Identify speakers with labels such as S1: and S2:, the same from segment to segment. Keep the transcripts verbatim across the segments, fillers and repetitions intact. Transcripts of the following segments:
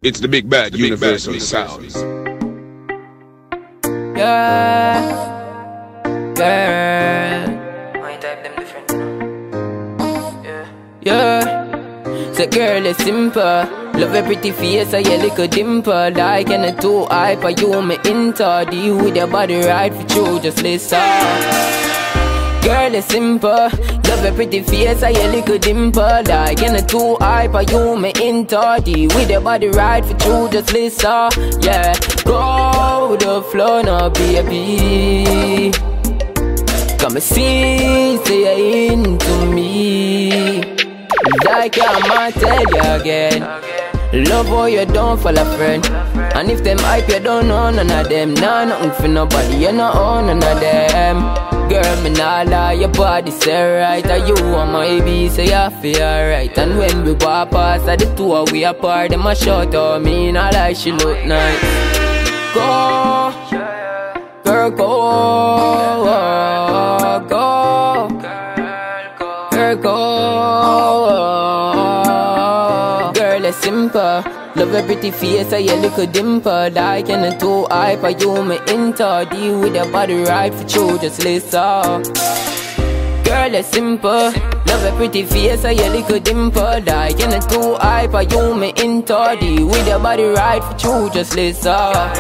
S1: It's the big bad universal sound.
S2: Yeah, girl.
S3: My type them different, you know? Yeah.
S2: Yeah. So girl is simple. Love your pretty face and your little dimple. Like and a two eye for you me into. Do you with your body right for you? Just listen. Girl is simple. Love your pretty face and your little dimple. Like and a two eye for you me into. Do you with your body right for you? Just listen. Yeah. Go with the flow now, baby. Come and see, say you're into me. Like I'ma tell you again. Love how you don't fall a friend. And if them hype you don't know none of them. Nah, nothing for nobody, you know own none of them. Girl, me nah lie, your body say right. And you and my baby say you feel alright. And when we walk past at the two we apart, them a shout out me, nah lie, she look nice. Go, girl, go, go, girl, go. Girl, it's simple. Love your pretty face and your little dimple. Like and a two eye for you me into. Deal with your body right for you, just listen. Girl, it's simple. Love your pretty face and your little dimple. Like and a two eye for you me into. Deal with your body right for you, just listen.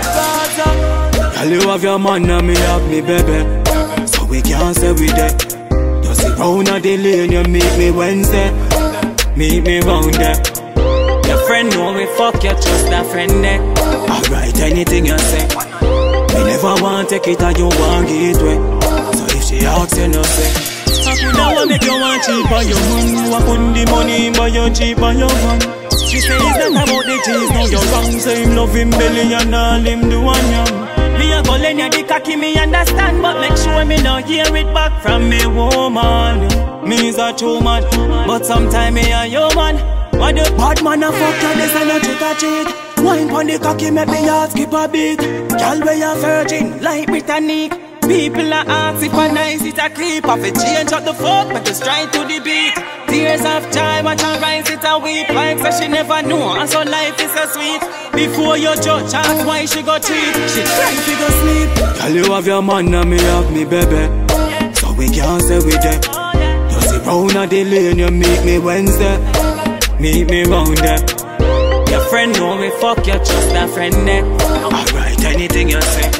S4: Girl, you have your man and me have me baby. So we can't say we there. You sit round at the lane, you meet me Wednesday. Meet me round there. Your friend know me fuck you, just a friend there. Alright, anything you say. Me never want take it and you want get it way. So if she asks you no say. I could never make you want cheap on your man. I put the money but you cheap on your man. She say it's not about the cheese, no you're wrong. Say him love him belly and all him do one yam. Me a go lend you the cocky, me understand. But make sure me no hear it back from me woman. Me is a true man, but sometime me a your man. Why the bad man a fuck you, this a no trick or treat. Wine pon the cocky, make me heart skip a beat. Girl where you virgin, like Britannic. People a ask if a nice it a creep. Off it change up the fuck, make you strike to the beat. Tears of joy, watch her rise, it a weep. Like so she never know, and so life is so sweet. Before you judge, ask why she go cheat. She try to go sleep. Girl you have your man and me have me baby. So we can't say we there. You sit round at the lane, you meet me Wednesday. Meet me round there. Your friend know me fuck you, just a friend there. Alright, anything you say.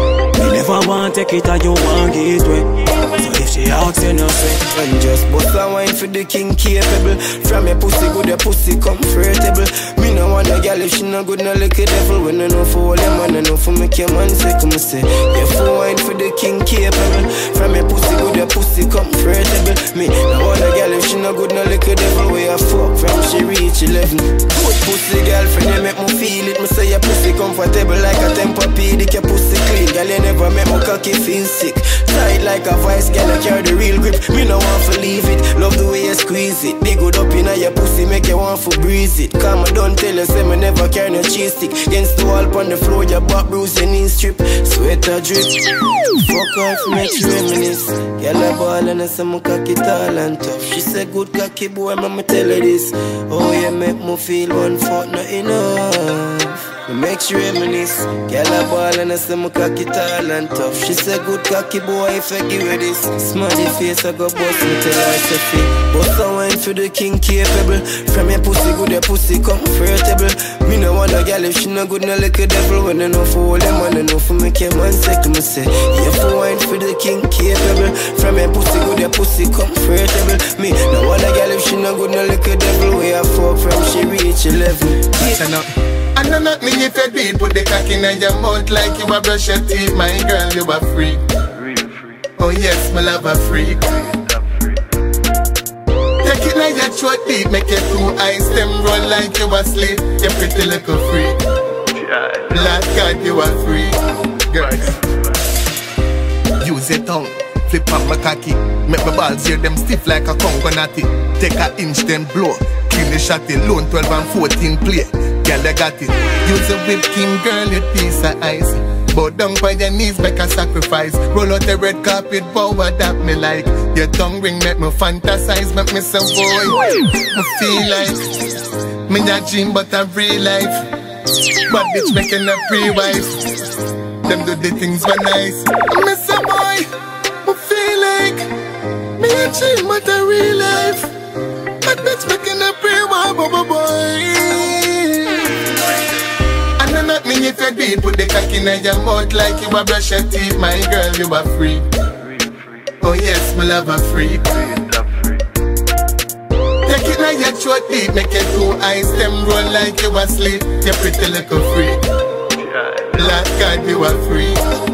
S4: Me never want take it and you want get it way. So if she asks you no say.
S5: And just bust a wine for the king capable. From your pussy good, your pussy comfortable. Me no want a girl if she no good, no like a devil. When I know for all your man, I know for make your man say. Come say, you for wine for the king capable. From your pussy good, your pussy comfortable. Me no want a girl if she no good, no like a devil. Where I fuck from she reach eleven. Good pussy girlfriend, you make me feel it. Me say your pussy comfortable like a Tempur-Pedic. Your pussy clean, girl you never make my cocky feel sick. Tight like a vice, girl I carry the real grip. Me no want to leave it, love the way you squeeze it. Dig good up in your pussy, make you want to breeze it. Come on, don't tell you, say me never carry no cheese stick. Against the wall on the floor, your back bruise, your knees strip. Sweater drip, fuck off, make you reminisce. Girl a ball and I say my cocky tall and tough. She said good cocky boy, mama tell her this. Oh you make me feel one foot not enough. Me make you reminisce. Girl a ball and I say my cocky tall and tough. She said good cocky boy if I give her this. Smarty face I go bust me tell her say fit. Bust a wine for the king capable. From your pussy good your pussy comfortable. Me no want a girl if she no good no like a devil. When I know for all them man I know for make your man sick. Me say you for wine for the king capable. From your pussy good your pussy comfortable. Me no want a girl if she no good no like a devil. Where I fuck from she reach eleven.
S6: I know not me if you do it, put the cock in your mouth like you a brush your teeth. My girl, you a freak. Oh yes, my love a freak. Take it like your throat deep, make your two eyes them roll like you asleep. You pretty little freak. Black God, you a freak. Girl, use your tongue, flip up my cocky. Make my balls hear them stiff like a Congo natty. Take a inch, then blow. Clean the shotty, loan twelve and fourteen play. Girl, I got it. Use a whipped cream, girl, you piece of ice. Bow down by your knees, make a sacrifice. Roll out the red carpet, bow that me like. Your tongue ring, make me fantasize, make me so boy. I feel like me a dream, but a real life. Bad bitch making a pre-wife. Them do the things were nice. I miss a boy, I feel like me a chill, but a real life. Bad bitch making a pre-wife, boy, boy. And then not me if you do it, put the cock in your mouth like you a brush your teeth. My girl, you a freak. Oh yes, my love a freak. Take it now your throat deep, make your two eyes them roll like you asleep. You pretty little freak. Lord God, you are free.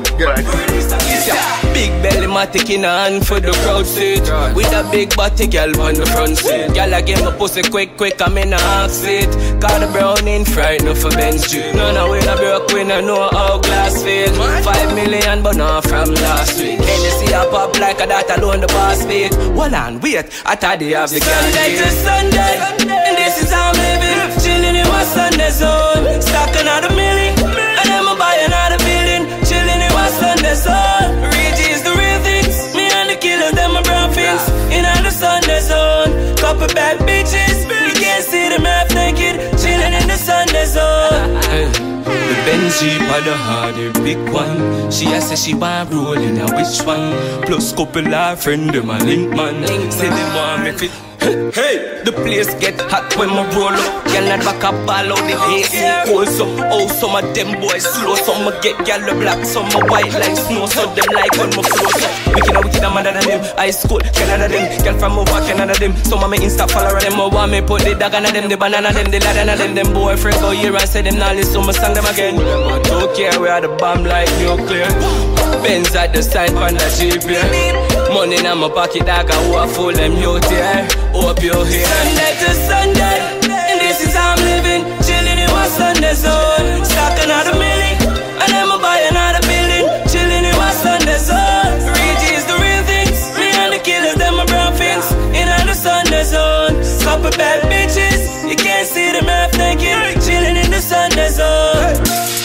S7: Big belly matic in a hand for the crowd seat. With a big body girl on the front seat. Girl I get my pussy quick quick, I'm in a axe it. Got the brown in fright, no for Benz Street. No, no, when I broke, when I know how glass fit. Five million but not from last week. Can you see I pop like a that alone the boss beat? Hold on, wait, I thought they have the Sunday to Sunday, and this is how I'm living. Chilling in my Sunday zone. Stacking out a million, and then I buy another building. Chilling in my Sunday zone. Reggie is the real things. Me and the killers, them my brown fins. In the Sunday zone. Couple bad bitches. You can't see them half naked. Chilling in the Sunday zone. Hey, the Benji by the harder big one. She has said she want rolling a which one. Plus couple of friend them a link man. Say they want me fit. Hey, the place get hot when I roll up. Girl not back up all out the A C cold. So, oh, some of them boys slow. Some a get girl black, some a white like snow. So them like when my flow. So wicked and wicked, I'm mad at them. High school, Canada them. Girl from over Canada them. Some of me Insta follower them. I want me put the dog on them, the banana them, the lad on them. Them boyfriend go here and say them now listen to me song them again. I don't care, we are the bomb like nuclear. Benz at the side on the G P. Money in my pocket, I got what full them youth here. Hope you're here. Sunday to Sunday, and this is how I'm living. Chilling in my Sunday zone. Stacking out a million, and then I buy another building. Chilling in my Sunday zone. Reggie is the real things. Me and the killers, them my brown fins. In the Sunday zone. Couple bad bitches, you can't see them half naked. Chilling in the Sunday zone.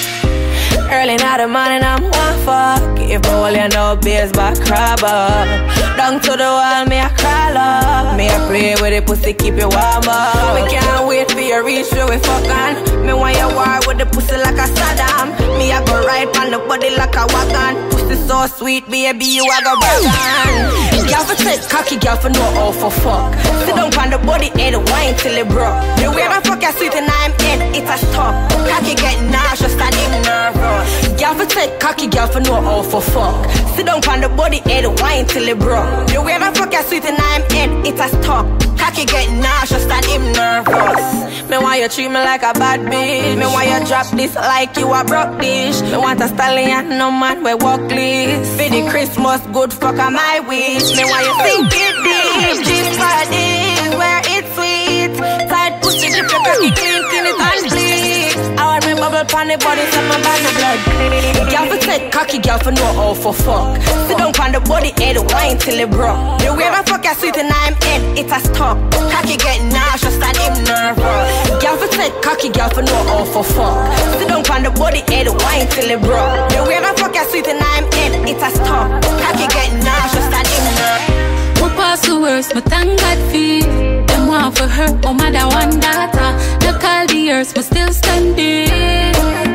S8: Early in the morning, I'm one fuck. If my whole you know beers back crab up. Down to the wall, me a crawl up. Me a play with the pussy, keep you warm up. Me can't wait for you reach where we fuck on. Me want you war with the pussy like a Saddam. Me a go ride on the body like a wagon. Pussy so sweet, baby, you a go brag on. Girl for take cocky, girl for know how for fuck. Sit down on the body, head wine till it broke. The way I fuck you sweet and I'm in, it's a stop. Cocky get nauseous and him nervous. Girl for take cocky, girl for know how for fuck. Sit down on the body, head wine till it broke. The way I fuck you sweet and I'm in, it's a stop. Cocky get nauseous and him nervous. Me want you treat me like a bad bitch. Me want you drop this like you a broke dish. Me want a stallion, no man we walk list. For the Christmas, good fuck on my wish. Me want you sink it deep. This body is where it's sweet. Tight pussy, dip your cocky clean, clean it and bleed. I want me bubble pon the body, so my body blood clean. Girl for take cocky, girl for know how for fuck. Sit down on the body, head wine till it broke. The way I fuck you sweet and I'm in, it's a stop. Cocky get nauseous and him nervous. Girl for take cocky, girl for know how for fuck. Sit down on the body, head wine till it broke. The way I fuck you sweet and I'm in, it's a stop. Cocky get nauseous and him nervous.
S9: Who pass the worst, but thank God for them want for her, oh mother one daughter. They call the earth, but still standing.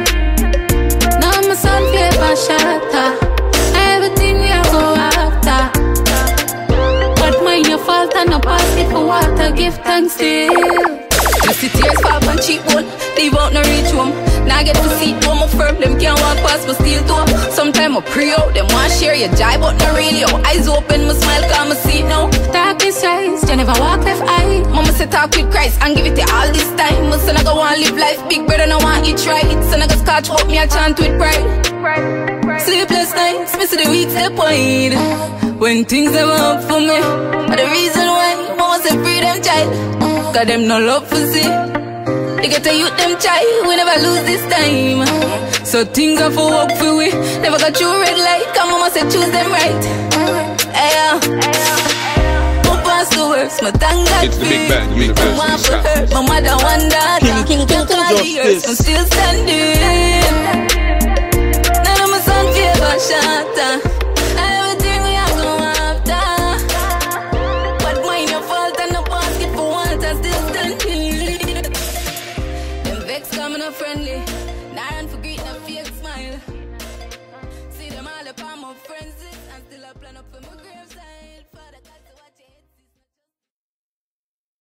S9: Now my son flavor shatter. Everything we go after. But when you fault and no pass it for water, give thanks still. You see tears fall on cheap one, leave out no reach home. Now get to see it, my firm, them can't walk past my steel toe. Sometime I pray out, them want share your jive, but no really. Eyes open, my smile, cause I see it now. Darkest rise, you never walk left eye. Mama say talk with Christ and give it to all this time. My son I go want live life, big brother no want eat right. Son I go scotch up me, I chant with pride. Sleepless nights, miss the weeks they point. When things never up for me, but the reason why mama say free them child. Cause them no love for see. They get to youth them child, we never lose this time. So things are for work for we. Never got you red light, cause mama said choose them right. Ayo, who pass the worst, my thank God
S1: It's the Big Bad Universal Sound.
S9: My mother one daughter, King, King, King, King, years, I'm still standing. None of my son favor shatter. Everything we are going after. But mine your fault and no basket for water, still standing. Them vex coming a friend. friendly. Now run for greet no fake smile. See them all upon my friends list and still I plan up for my graveside.